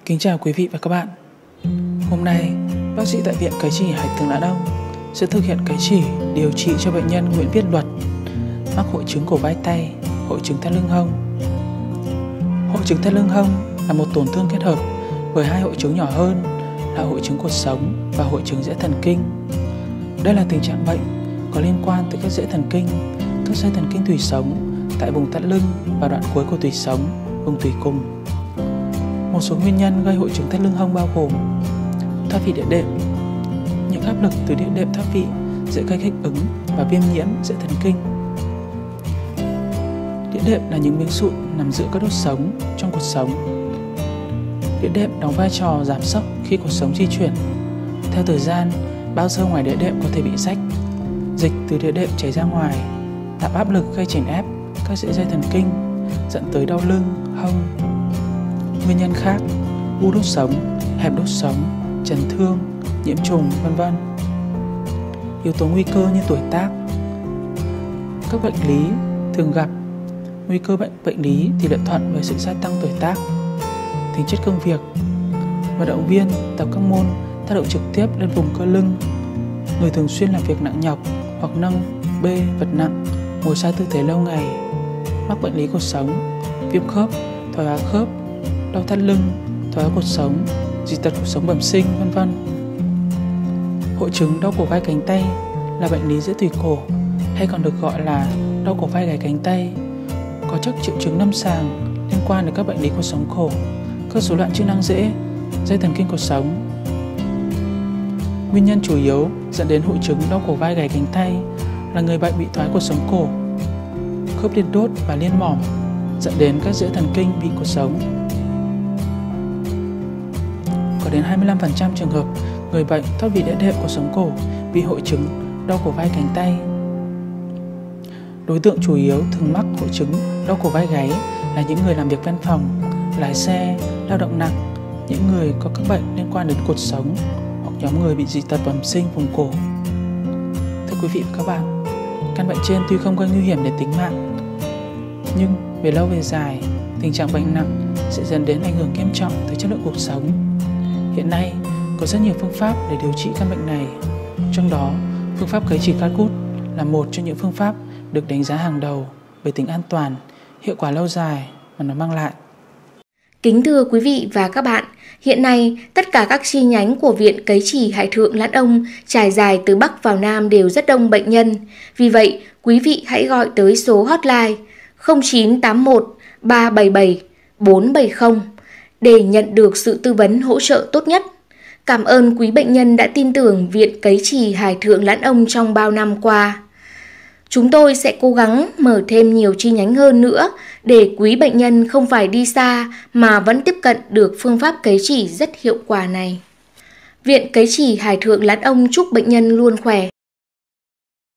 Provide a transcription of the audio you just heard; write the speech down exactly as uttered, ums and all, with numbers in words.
Kính chào quý vị và các bạn. Hôm nay, bác sĩ tại Viện Cấy Chỉ Hải Thượng Lãn Ông sẽ thực hiện cấy chỉ điều trị cho bệnh nhân Nguyễn Viết Luật mắc hội chứng cổ vai tay, hội chứng thắt lưng hông. Hội chứng thắt lưng hông là một tổn thương kết hợp với hai hội chứng nhỏ hơn là hội chứng cột sống và hội chứng rễ thần kinh. Đây là tình trạng bệnh có liên quan tới các rễ thần kinh, các dây thần kinh tủy sống tại vùng thắt lưng và đoạn cuối của tủy sống, vùng tủy cùng. Một số nguyên nhân gây hội chứng thắt lưng hông bao gồm thoát vị địa đệm. Những áp lực từ địa đệm thoát vị dễ gây kích ứng và viêm nhiễm rễ thần kinh. Địa đệm là những miếng sụn nằm giữa các đốt sống trong cột sống. Địa đệm đóng vai trò giảm sốc khi cột sống di chuyển. Theo thời gian, bao xơ ngoài địa đệm có thể bị rách, dịch từ địa đệm chảy ra ngoài, tạo áp lực gây chèn ép các sợi dây thần kinh, dẫn tới đau lưng, hông. Nguyên nhân khác: u đốt sống, hẹp đốt sống, chấn thương, nhiễm trùng, vân vân. Yếu tố nguy cơ như tuổi tác. Các bệnh lý thường gặp. Nguy cơ bệnh bệnh lý thì lệ thuận với sự gia tăng tuổi tác. Tính chất công việc. Vận động viên tập các môn tác động trực tiếp lên vùng cơ lưng. Người thường xuyên làm việc nặng nhọc hoặc nâng, bê vật nặng, ngồi sai tư thế lâu ngày, mắc bệnh lý cột sống, viêm khớp, thoái hóa khớp, đau thắt lưng, thoái hóa cột sống, dị tật cột sống bẩm sinh, vân vân. Hội chứng đau cổ vai cánh tay là bệnh lý rễ tủy cổ hay còn được gọi là đau cổ vai gáy cánh tay, có các triệu chứng lâm sàng liên quan đến các bệnh lý cột sống cổ, các rối loạn chức năng rễ, dây thần kinh cột sống. Nguyên nhân chủ yếu dẫn đến hội chứng đau cổ vai gáy cánh tay là người bệnh bị thoái cột sống cổ, khớp liên đốt và liên mỏm, dẫn đến các rễ thần kinh bị cột sống. Có đến hai mươi lăm phần trăm trường hợp người bệnh thoát vị địa đệm cột sống cổ bị hội chứng đau cổ vai cánh tay. Đối tượng chủ yếu thường mắc hội chứng đau cổ vai gáy là những người làm việc văn phòng, lái xe, lao động nặng, những người có các bệnh liên quan đến cột sống hoặc nhóm người bị dị tật bẩm sinh vùng cổ. Thưa quý vị và các bạn, căn bệnh trên tuy không gây nguy hiểm đến tính mạng, nhưng về lâu về dài, tình trạng bệnh nặng sẽ dẫn đến ảnh hưởng nghiêm trọng tới chất lượng cuộc sống. Hiện nay, có rất nhiều phương pháp để điều trị căn bệnh này. Trong đó, phương pháp cấy chỉ cắt cút là một trong những phương pháp được đánh giá hàng đầu về tính an toàn, hiệu quả lâu dài mà nó mang lại. Kính thưa quý vị và các bạn, hiện nay tất cả các chi nhánh của Viện Cấy Chỉ Hải Thượng Lãn Ông trải dài từ Bắc vào Nam đều rất đông bệnh nhân. Vì vậy, quý vị hãy gọi tới số hotline không chín tám một ba bảy bảy bốn bảy không để nhận được sự tư vấn hỗ trợ tốt nhất. Cảm ơn quý bệnh nhân đã tin tưởng Viện Cấy Chỉ Hải Thượng Lãn Ông trong bao năm qua. Chúng tôi sẽ cố gắng mở thêm nhiều chi nhánh hơn nữa để quý bệnh nhân không phải đi xa mà vẫn tiếp cận được phương pháp cấy chỉ rất hiệu quả này. Viện Cấy Chỉ Hải Thượng Lãn Ông chúc bệnh nhân luôn khỏe.